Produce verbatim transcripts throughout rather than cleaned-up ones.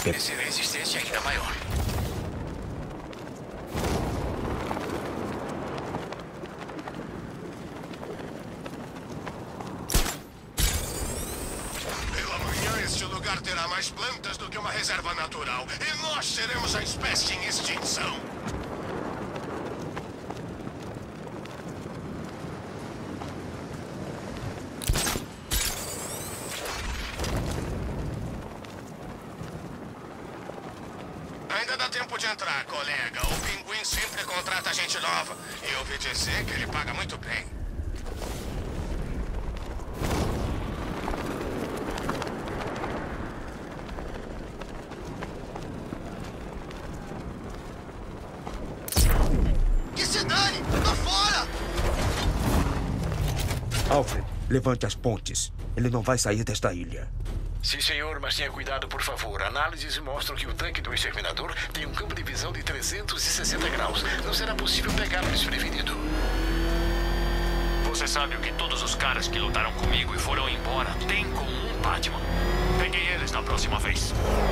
oferecer resistência ainda maior. Pela manhã, este lugar terá mais plantas do que uma reserva natural. E nós seremos a espécie em extinção. Ainda dá tempo de entrar, colega. O Pinguim sempre contrata gente nova. E eu ouvi dizer que ele paga muito bem. Que se dane! Tô fora! Alfred, levante as pontes. Ele não vai sair desta ilha. Sim, senhor, mas tenha cuidado, por favor. Análises mostram que o tanque do exterminador tem um campo de visão de trezentos e sessenta graus. Não será possível pegá-lo desprevenido. Você sabe o que todos os caras que lutaram comigo e foram embora têm em comum, Batman? Peguei eles na próxima vez.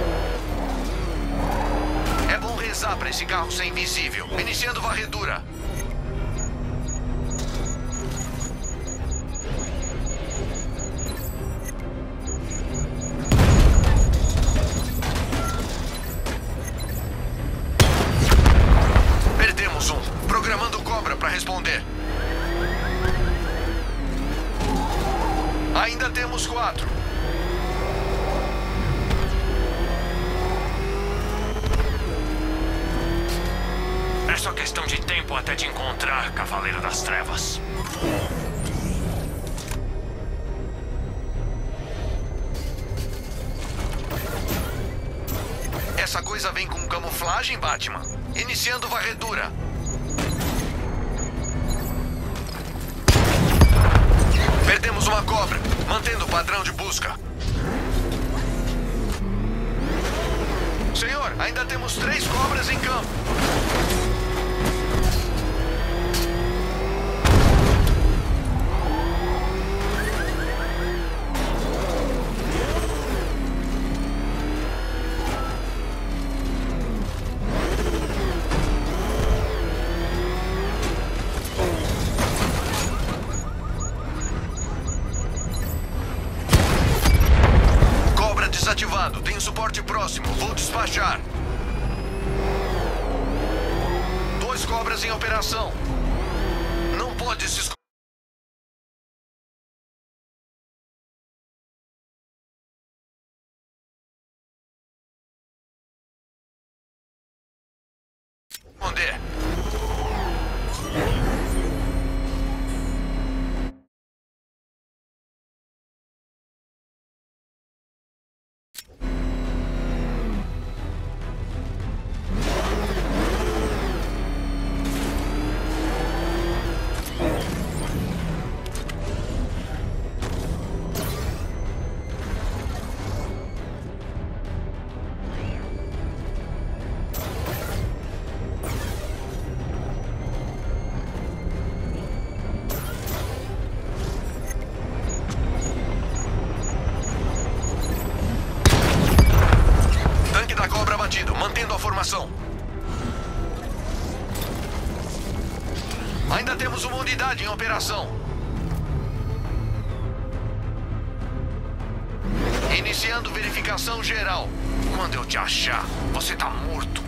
É bom rezar para esse carro ser invisível. Iniciando varredura. Perdemos um. Programando Cobra para responder. Ainda temos quatro. É só questão de tempo até te encontrar, Cavaleiro das Trevas. Essa coisa vem com camuflagem, Batman. Iniciando varredura. Perdemos uma cobra. Mantendo o padrão de busca. Senhor, ainda temos três cobras em campo. Desativado. Tem suporte próximo. Vou despachar. Dois cobras em operação. Não pode se esconder. Mantendo a formação. Ainda temos uma unidade em operação. Iniciando verificação geral. Quando eu te achar, você tá morto.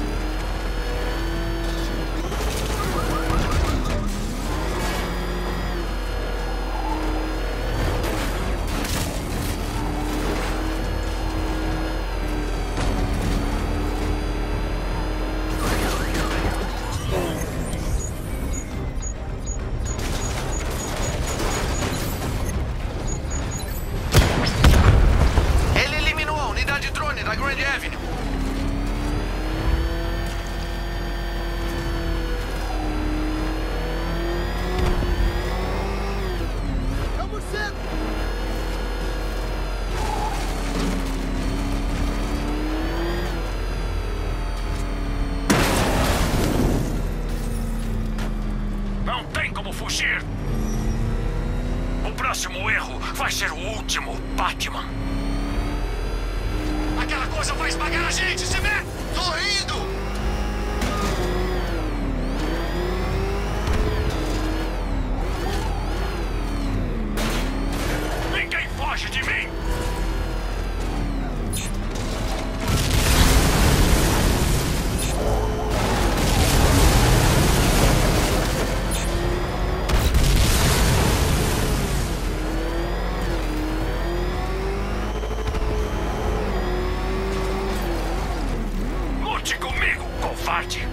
Da Grand Avenue. É o morcego! Não tem como fugir. O próximo erro vai ser o último, Batman. Aquela coisa! coisa vai esmagar a gente, se vê? Tô indo! Ninguém foge de mim! Lute comigo, covarde!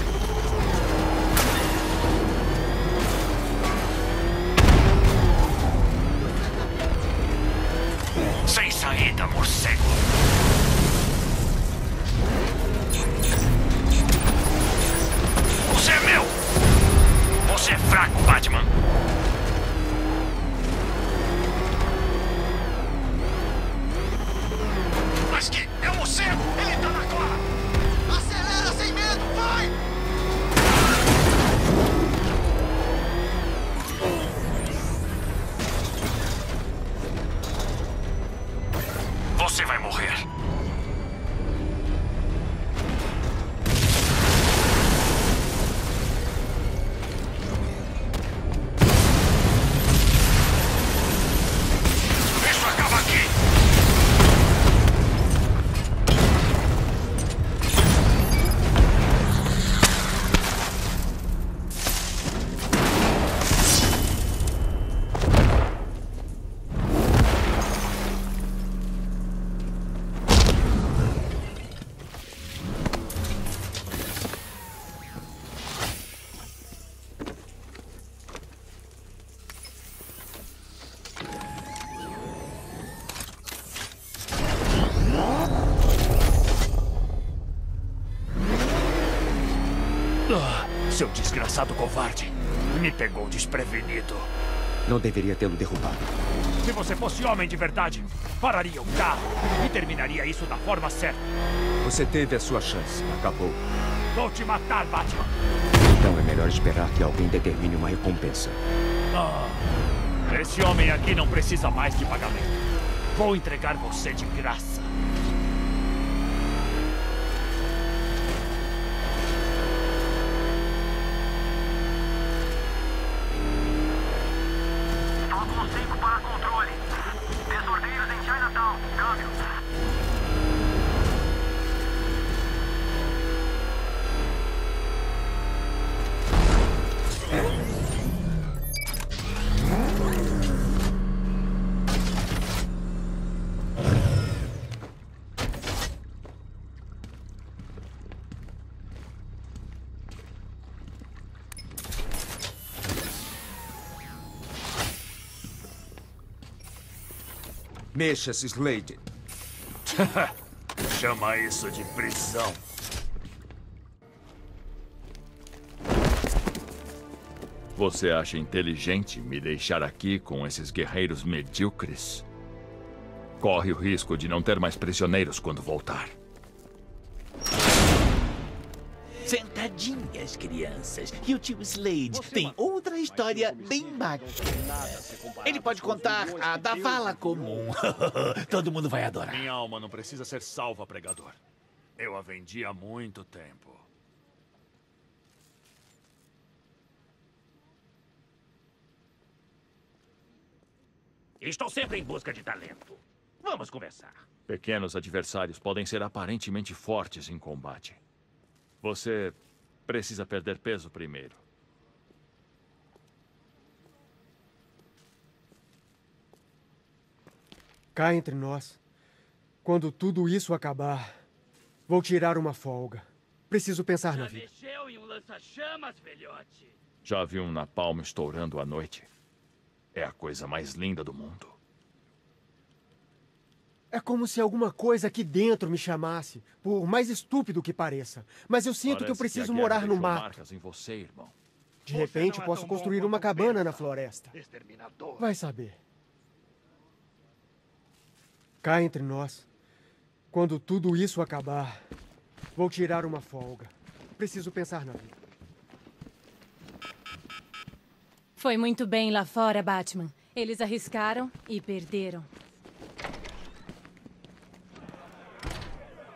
Sem saída, morcego! Você é meu! Você é fraco, Batman! Mas que é o morcego! Ele tá na cola! Acelera sem medo, vai! Você vai morrer. Isso acaba aqui. Ah, seu desgraçado covarde. Me pegou desprevenido. Não deveria tê-lo derrubado. Se você fosse homem de verdade, pararia o carro e terminaria isso da forma certa. Você teve a sua chance. Acabou. Vou te matar, Batman. Então é melhor esperar que alguém determine uma recompensa. Ah, esse homem aqui não precisa mais de pagamento. Vou entregar você de graça. Falcon cinco para controle. Desordeiros em Chinatown. Câmbio. Mexa-se, Slade. Chama isso de prisão. Você acha inteligente me deixar aqui com esses guerreiros medíocres? Corre o risco de não ter mais prisioneiros quando voltar. Sentadinhas, crianças. E o tio Slade tem outra história bem bacana. Ele pode contar a da vala comum. Todo mundo vai adorar. Minha alma não precisa ser salva, pregador. Eu a vendi há muito tempo. Estou sempre em busca de talento. Vamos conversar. Pequenos adversários podem ser aparentemente fortes em combate. Você precisa perder peso primeiro. Cá entre nós, quando tudo isso acabar, vou tirar uma folga. Preciso pensar na vida. Mexeu em um lança-chamas, velhote. Já vi um napalm estourando à noite? É a coisa mais linda do mundo. É como se alguma coisa aqui dentro me chamasse, por mais estúpido que pareça. Mas eu sinto que eu preciso morar no mato. Marcas em você, irmão. De repente, posso construir uma cabana na floresta. Exterminador. Vai saber. Cá entre nós, quando tudo isso acabar, vou tirar uma folga. Preciso pensar na vida. Foi muito bem lá fora, Batman. Eles arriscaram e perderam.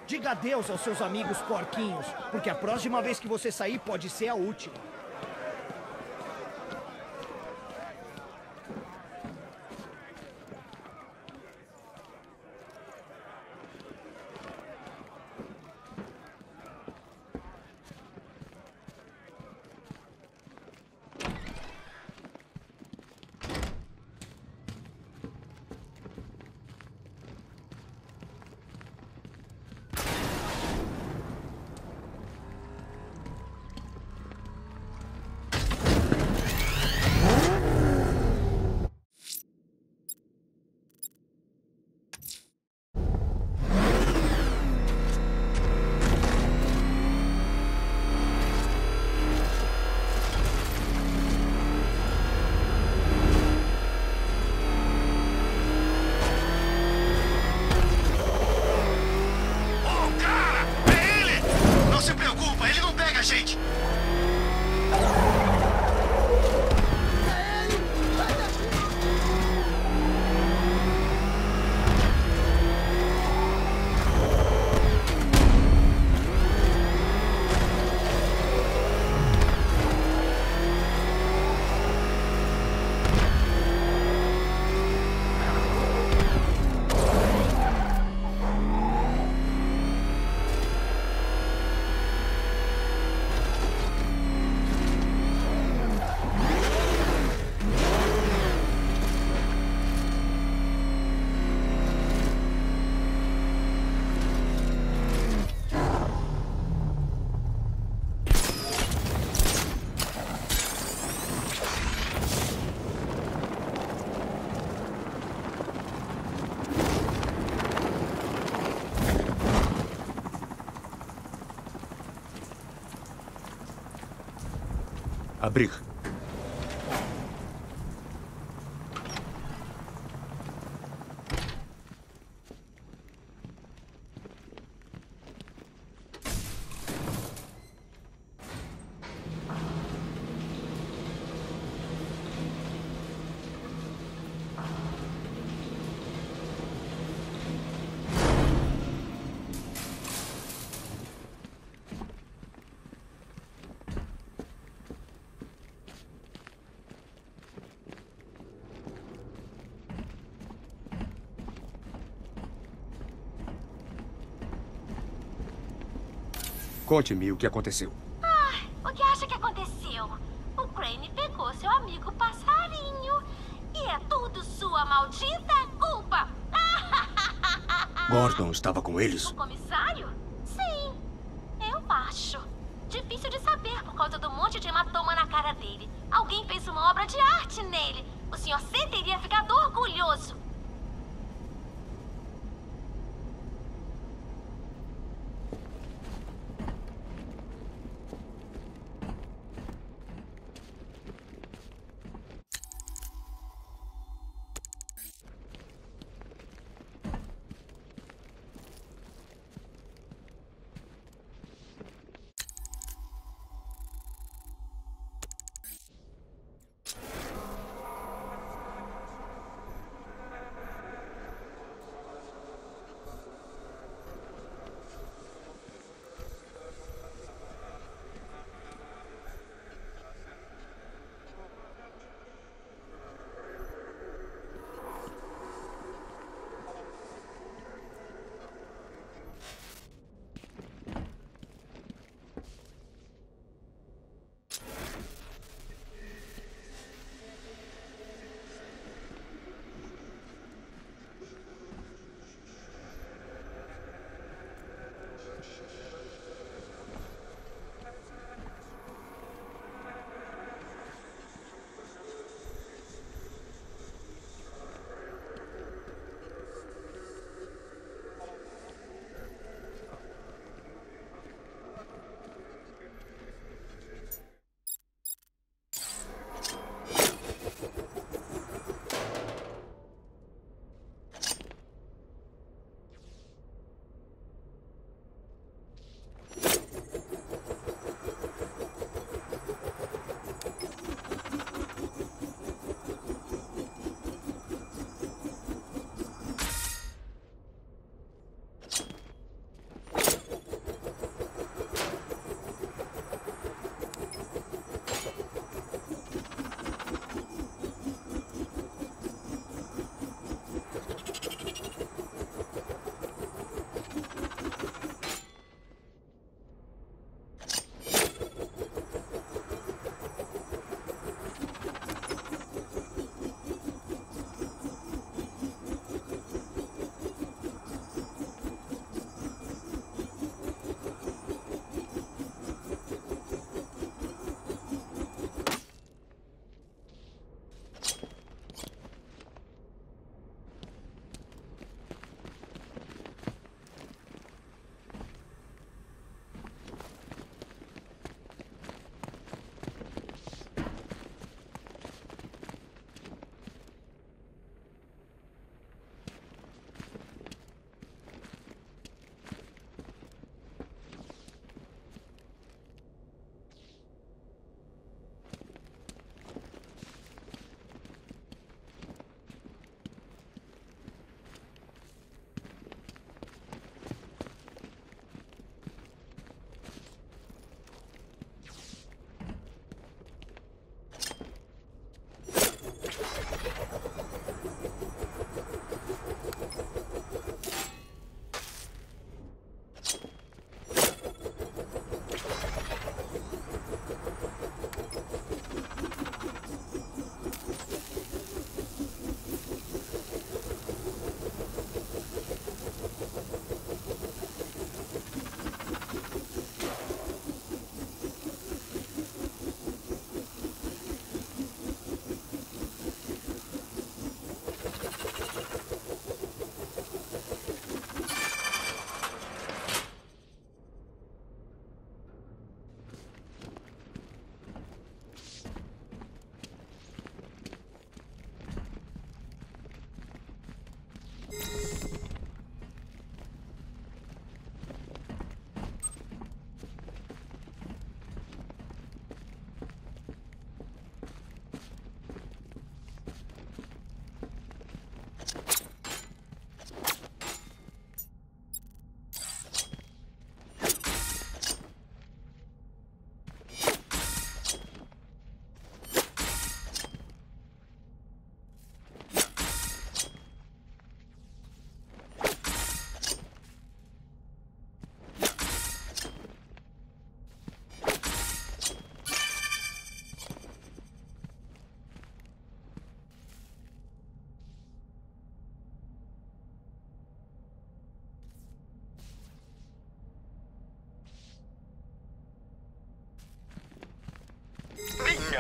Diga adeus aos seus amigos porquinhos, porque a próxima vez que você sair pode ser a última. Abrir. Conte-me o que aconteceu. Ah, o que acha que aconteceu? O Crane pegou seu amigo passarinho. E é tudo sua maldita culpa. Gordon estava com eles? O comissário? Sim, eu acho. Difícil de saber por causa do monte de hematoma na cara dele. Alguém fez uma obra de arte nele. O senhor C teria ficado orgulhoso.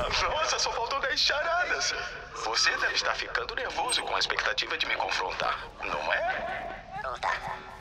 Nossa, só faltam dez charadas. Você deve estar ficando nervoso com a expectativa de me confrontar, não é? Não tá.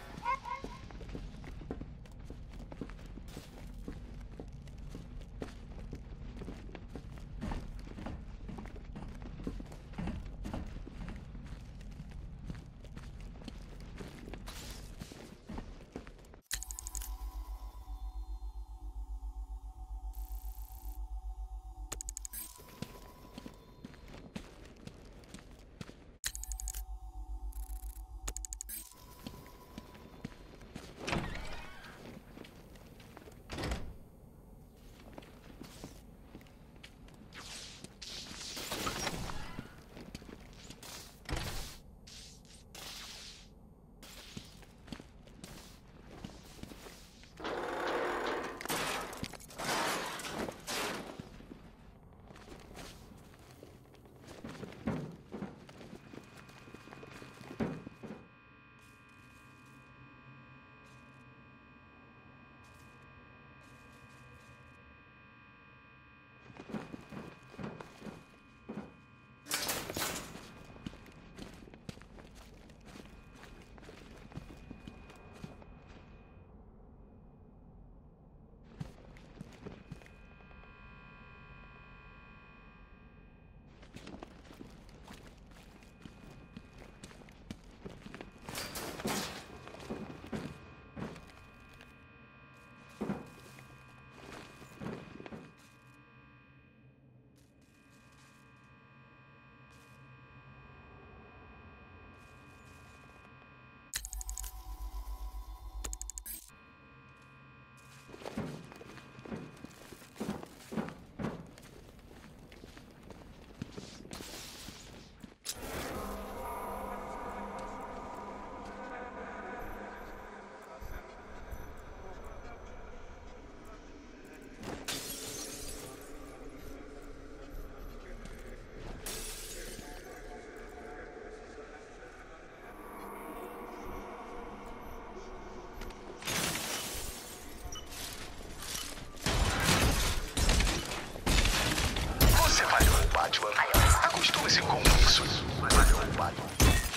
Batman. Acostume-se com isso. Valeu, Batman.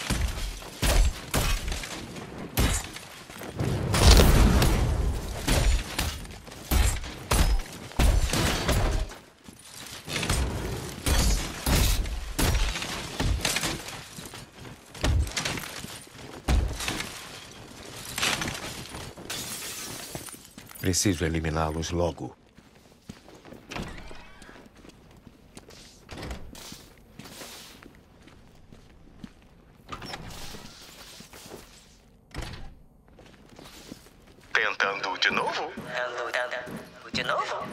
Preciso eliminá-los logo. Tentando de novo? De novo?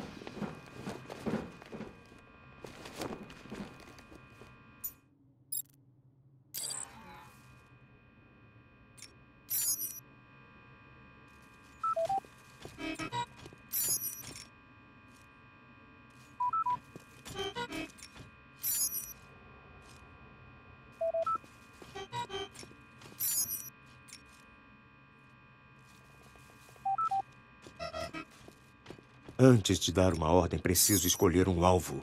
Antes de dar uma ordem, preciso escolher um alvo.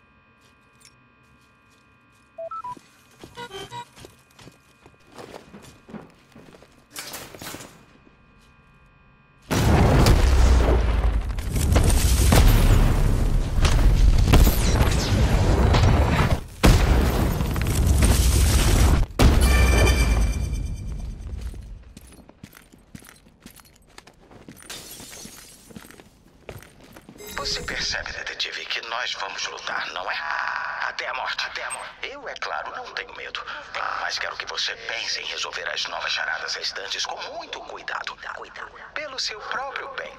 Você percebe, detetive, que nós vamos lutar, não é? Até a morte. Até a morte. Eu, é claro, não tenho medo. Mas quero que você pense em resolver as novas charadas restantes com muito cuidado. Cuidado. Pelo seu próprio bem.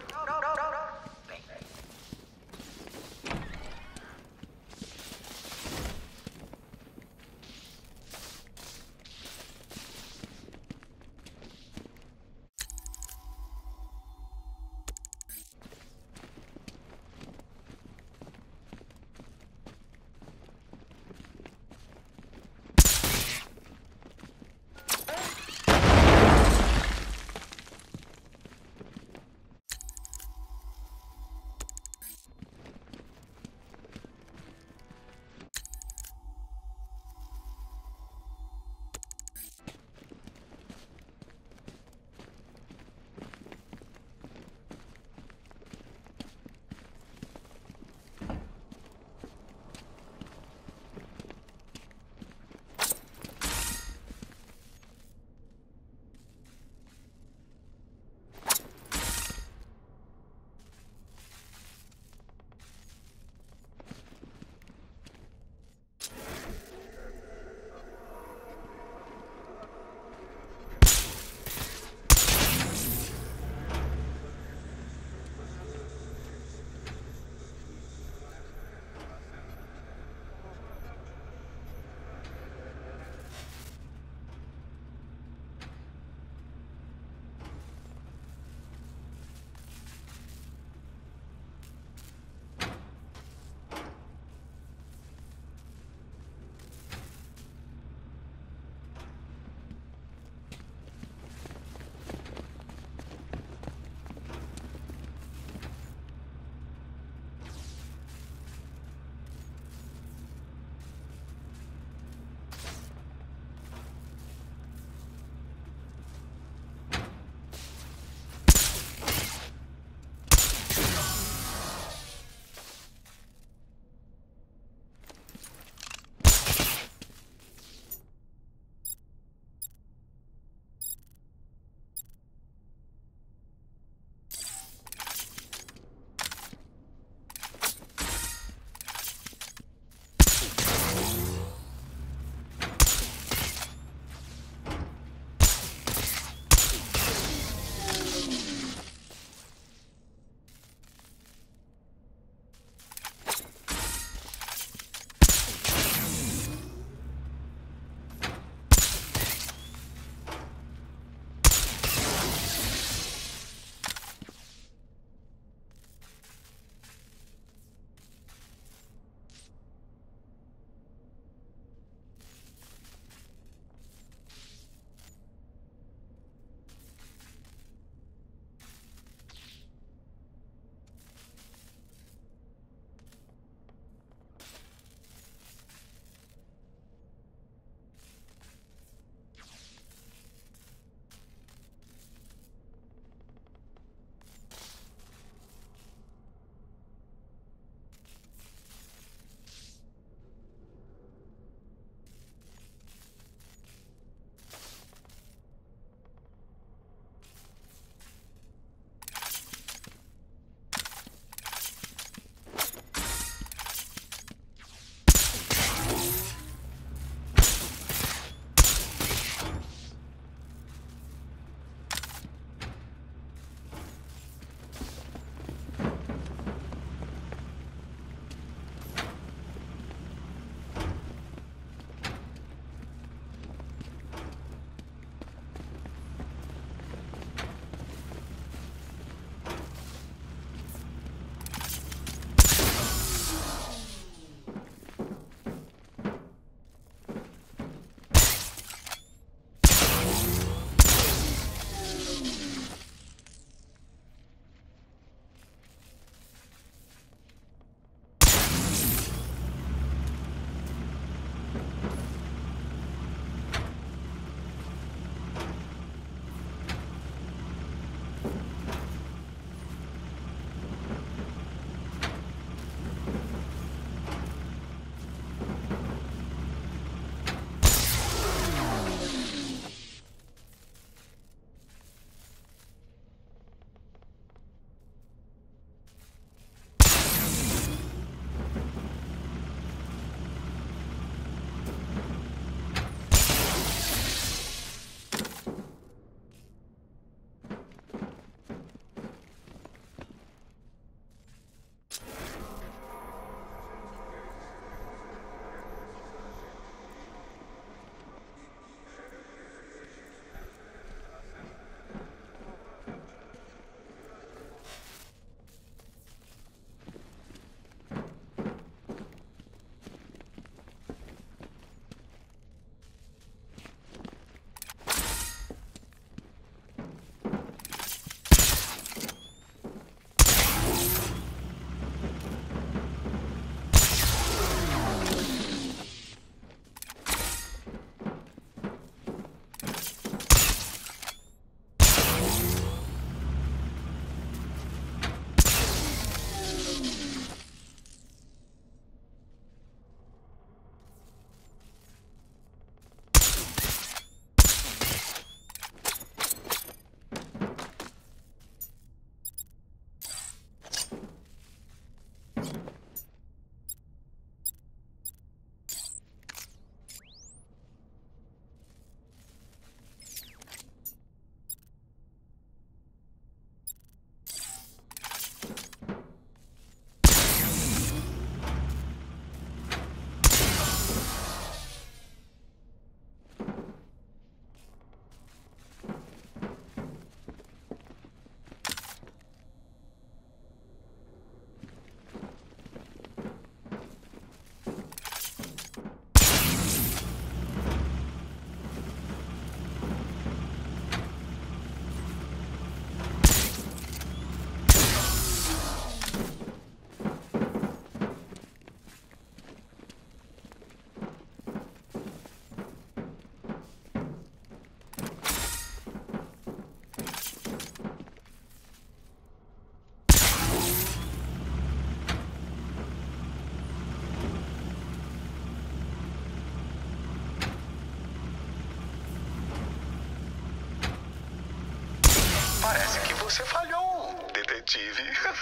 Parece que você falhou, detetive.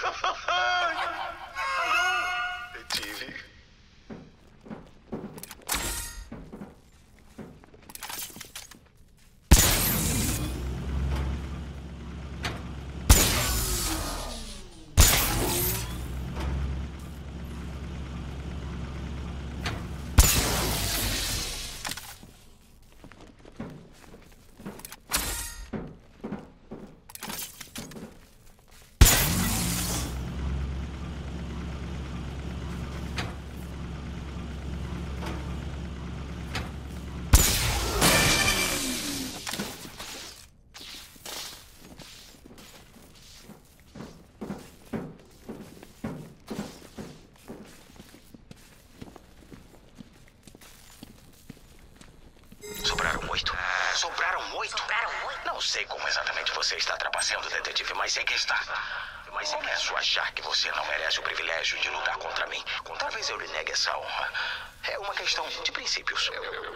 Detetive. Sobraram oito. Sobraram oito? Sobraram oito? Não sei como exatamente você está trapaceando, detetive, mas sei que está. Mas começo a achar que você não merece o privilégio de lutar contra mim. Talvez eu lhe negue essa honra. É uma questão de princípios.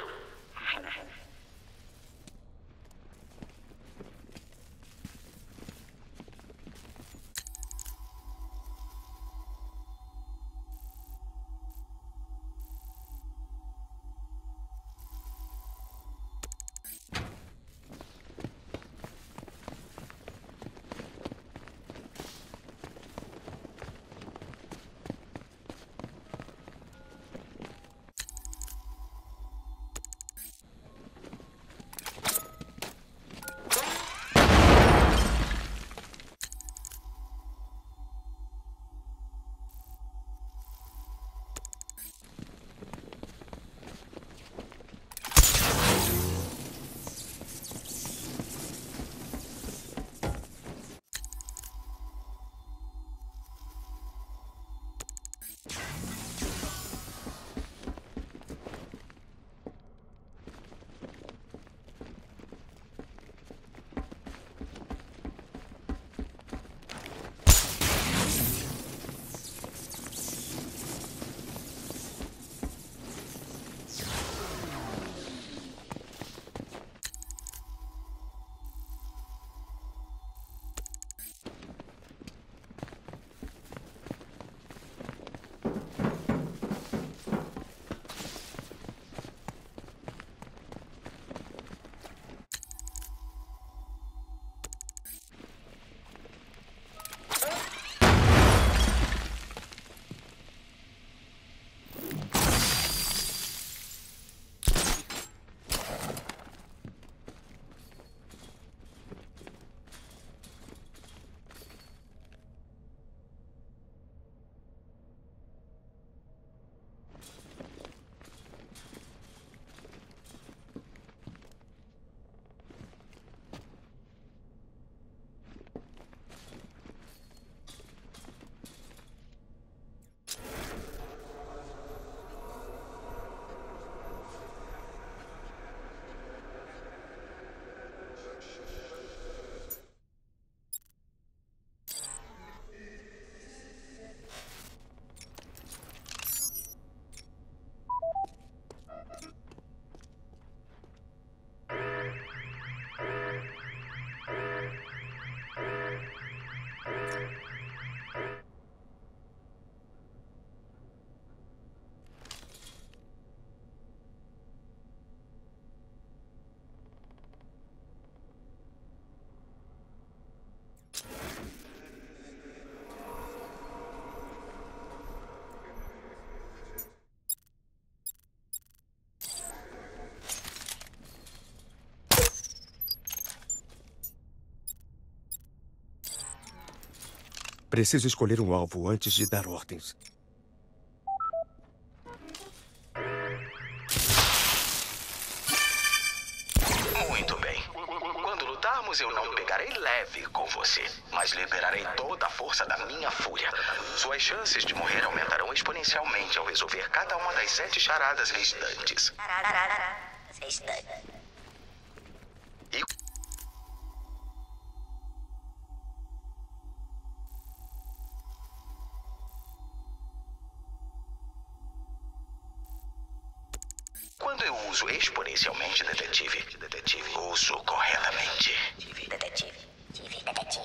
Preciso escolher um alvo antes de dar ordens. Muito bem. Quando lutarmos, eu não pegarei leve com você, mas liberarei toda a força da minha fúria. Suas chances de morrer aumentarão exponencialmente ao resolver cada uma das sete charadas restantes. E... Quando eu uso exponencialmente, detetive, detetive, uso corretamente. Detetive, detetive, detetive.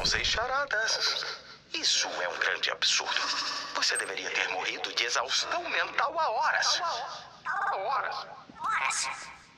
seis charadas. Isso é um grande absurdo. Você deveria ter morrido de exaustão mental há horas. Há horas. Horas.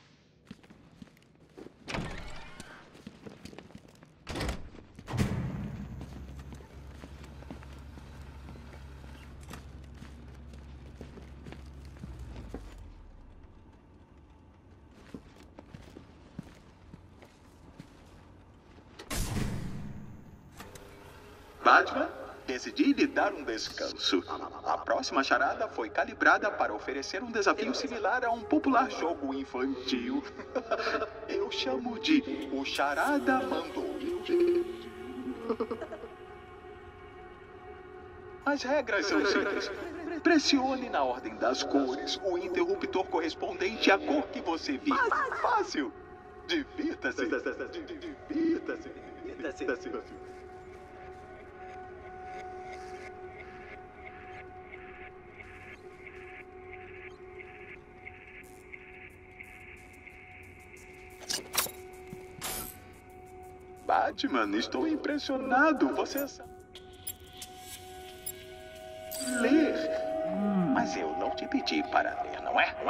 Batman, decidi lhe dar um descanso. A próxima charada foi calibrada para oferecer um desafio similar a um popular jogo infantil. Eu chamo de O Charada Mandou. As regras são simples. Pressione na ordem das cores o interruptor correspondente à cor que você viu. Fácil. Divirta-se. Divirta-se. Divirta-se. Batman, estou impressionado. Você sabe ler. Mas eu não te pedi para ler, não é?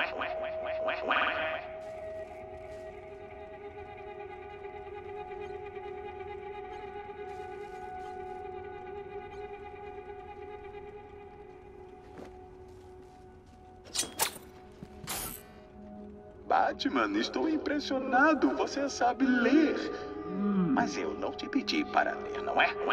Batman, estou impressionado. Você sabe ler. Mas eu não te pedi para ler, não é?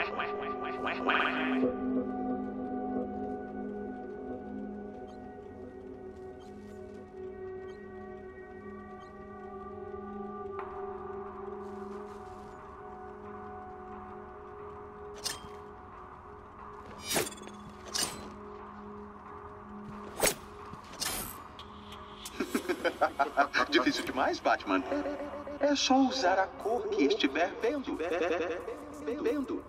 Difícil demais, Batman. É só usar a cor que estiver vendo. Vendo.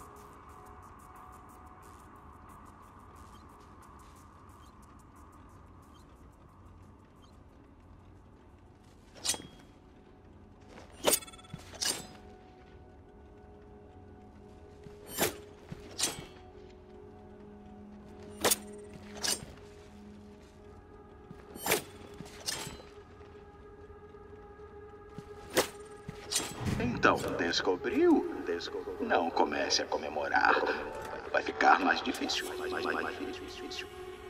Então, descobriu? Não comece a comemorar. Vai ficar mais difícil. Mais difícil.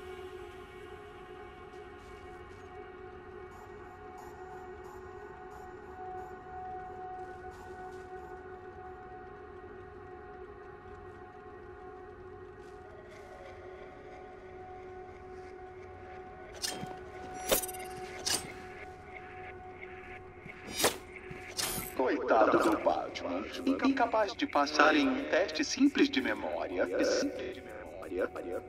Coitado do Batman, incapaz de passar em um teste simples de memória. De memória.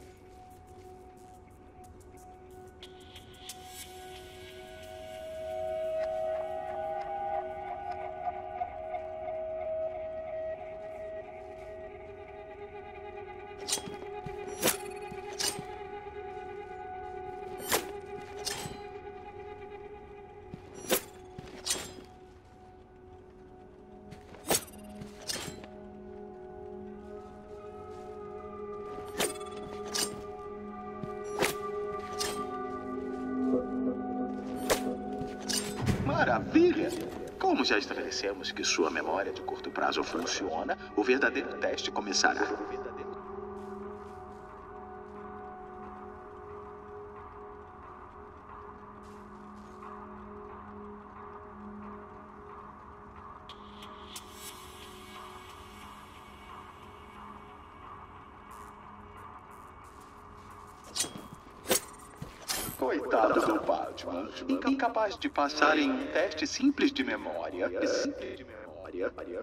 Maravilha! Como já estabelecemos que sua memória de curto prazo funciona, o verdadeiro teste começará. Coitado do Batman, incapaz de passar em um teste simples de memória. De memória.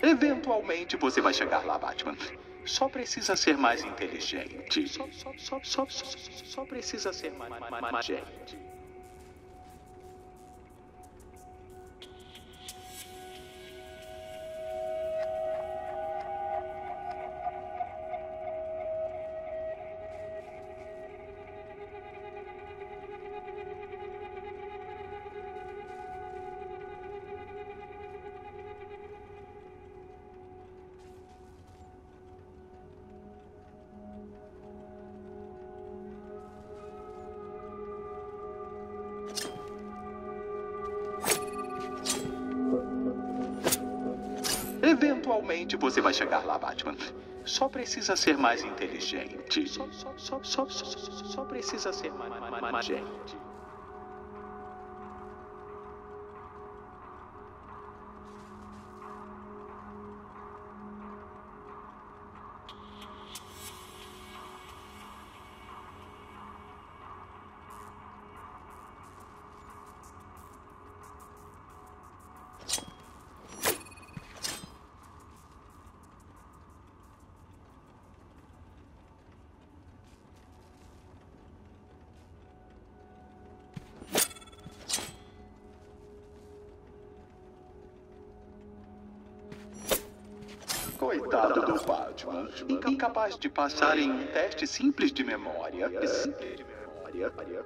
Eventualmente você vai chegar lá, Batman. Só precisa ser mais inteligente. Só, só, só, só, só, só precisa ser mais, mais, mais gente. Eventualmente você vai chegar lá, Batman. Só precisa ser mais inteligente. Só, só, só, só, só, só precisa ser mais, mais, mais, mais gente. Coitado do Batman, incapaz de passar em um teste simples de memória. De memória.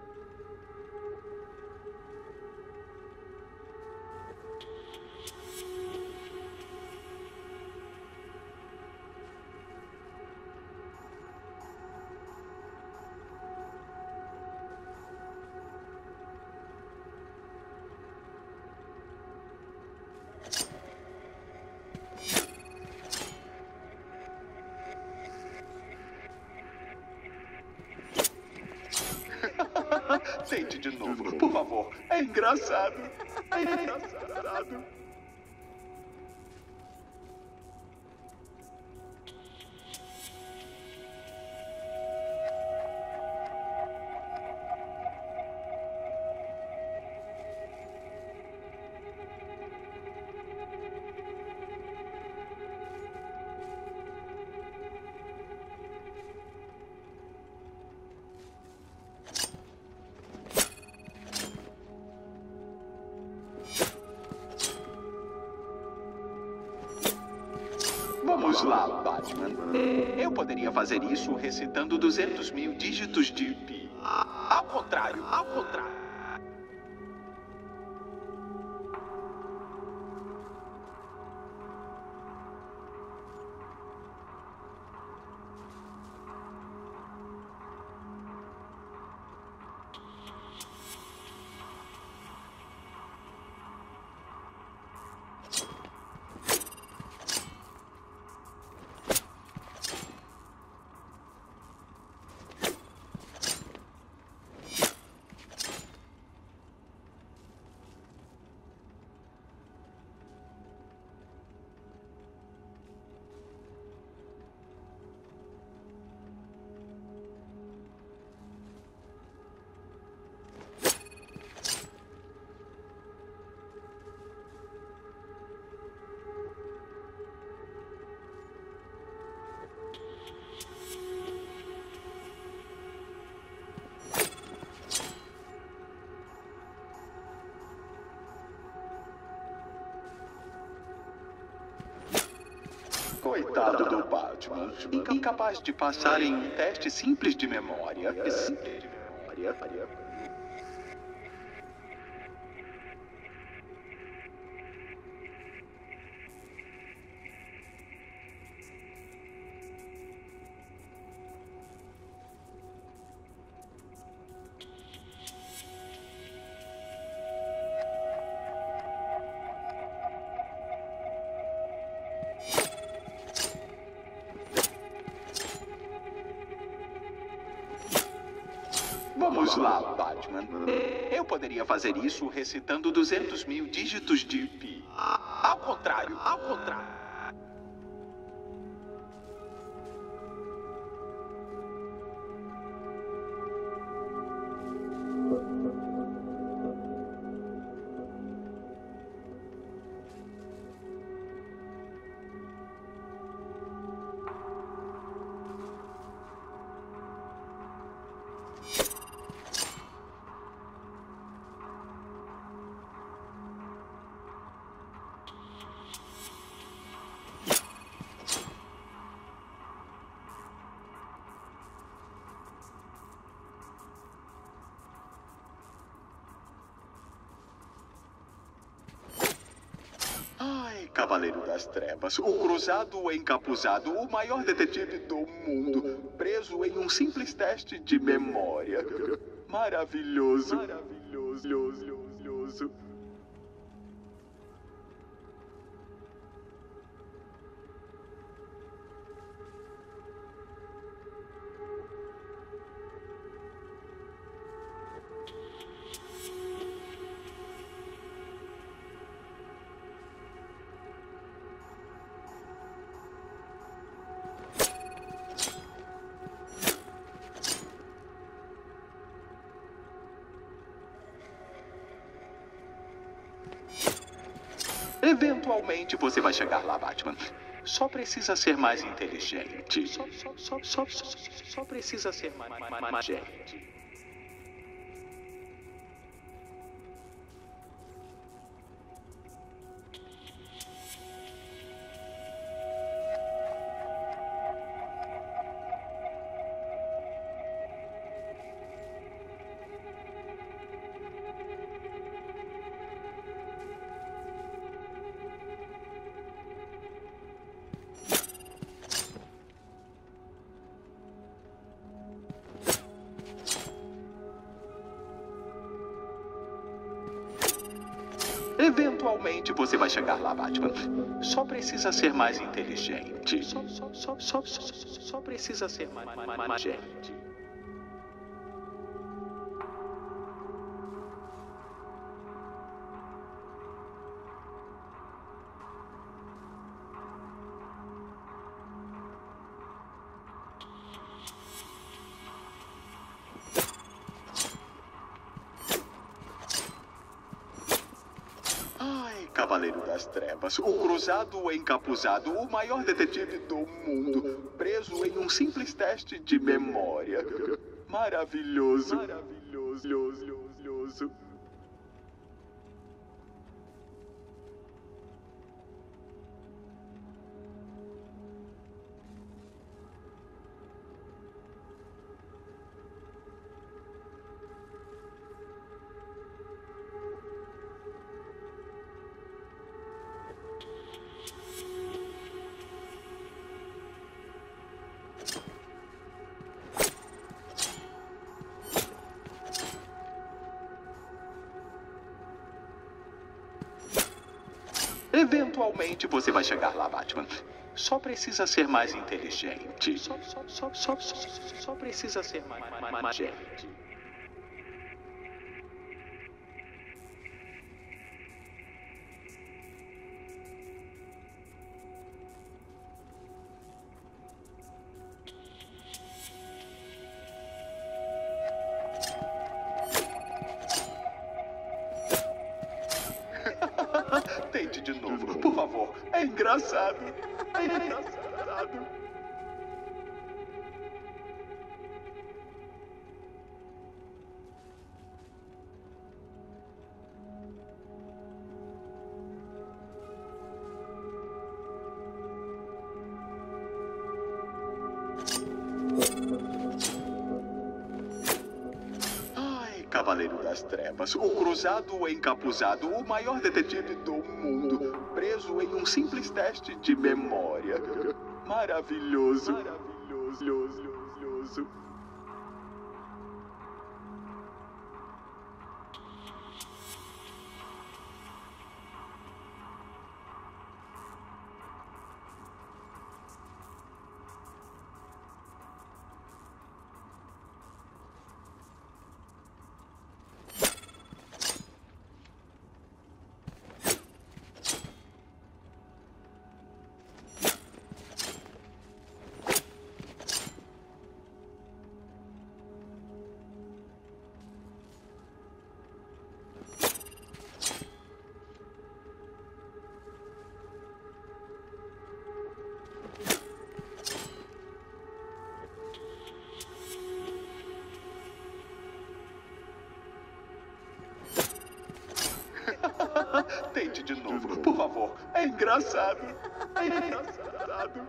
Tente de novo, por favor. É engraçado. É engraçado. Vamos lá, Batman. Eu poderia fazer isso recitando duzentos mil dígitos de pi. Ao contrário, ao contrário. Coitado do Batman, incapaz de passar em um teste simples de memória. De memória. Vamos lá, Batman. Eu poderia fazer isso recitando duzentos mil dígitos de pi. Ao contrário, ao contrário. Cavaleiro das Trevas, o cruzado encapuzado, o maior detetive do mundo, preso em um simples teste de memória. Maravilhoso. Maravilhoso. Maravilhoso. Eventualmente você vai chegar lá, Batman. Só precisa ser mais inteligente. Só, só, só, só, só, só precisa ser mais, mais, mais gente. Eventualmente você vai chegar lá, Batman. Só precisa ser mais inteligente. Só, só, só, só, só, só precisa ser mais, mais, mais gente. Cavaleiro das Trevas, o cruzado encapuzado, o maior detetive do mundo, preso em um simples teste de memória. Maravilhoso. Maravilhoso. Maravilhoso. Eventualmente você vai chegar lá, Batman. Só precisa ser mais inteligente. Só, só, só, só, só, só precisa ser mais, mais, mais gente. Tente de novo, por favor. É engraçado. É engraçado. Cavaleiro das Trevas, o cruzado encapuzado, o maior detetive do mundo, preso em um simples teste de memória. Maravilhoso. Maravilhoso. Maravilhoso. Tente de novo, por favor. É engraçado. É engraçado.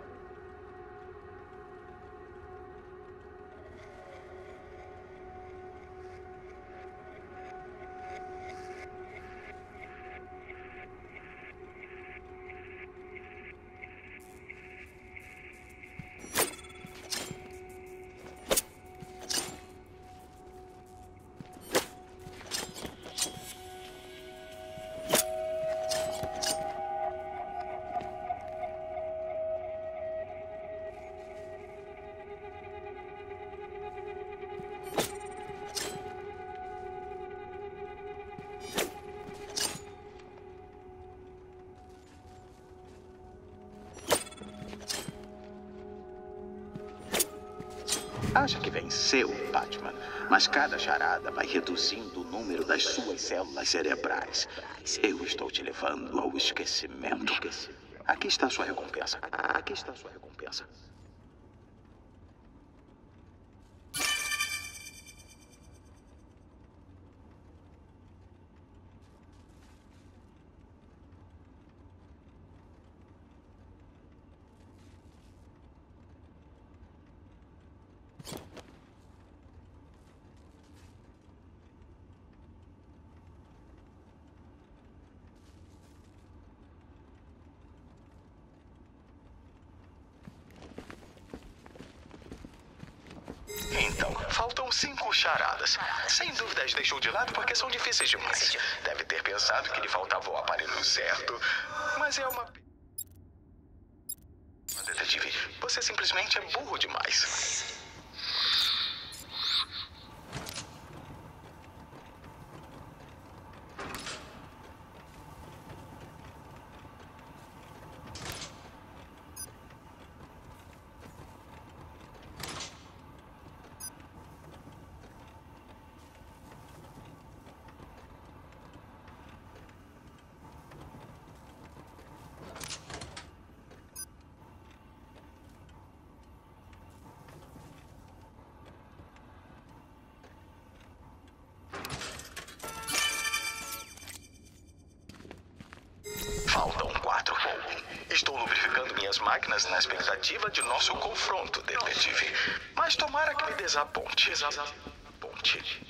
acha que venceu, Batman, mas cada charada vai reduzindo o número das suas células cerebrais. Eu estou te levando ao esquecimento. Aqui está a sua recompensa. Aqui está a sua recompensa. Então, faltam cinco charadas. Sem dúvida as deixou de lado porque são difíceis demais. Deve ter pensado que lhe faltava o aparelho certo. Mas é uma... Detetive, você simplesmente é burro demais. Faltam quatro. Estou lubrificando minhas máquinas na expectativa de nosso confronto, detetive. Mas tomara que me desaponte. Desaponte.